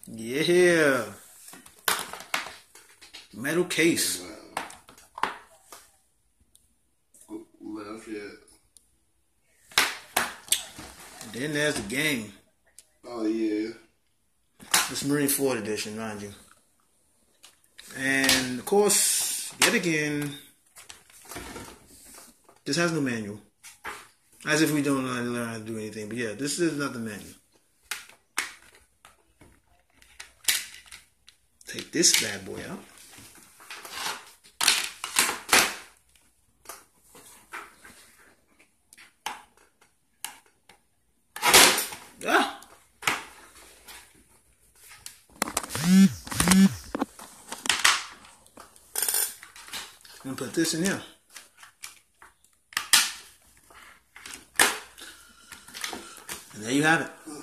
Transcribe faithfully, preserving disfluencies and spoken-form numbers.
Yeah. Metal case. Wow. Left yet. And then there's the game. Oh yeah. This Marine Ford edition, mind you. And of course, yet again, this has no manual. As if we don't learn how to do anything. But yeah, this is not the manual. Take this bad boy out. Ah! I'm gonna put this in here. And there you have it.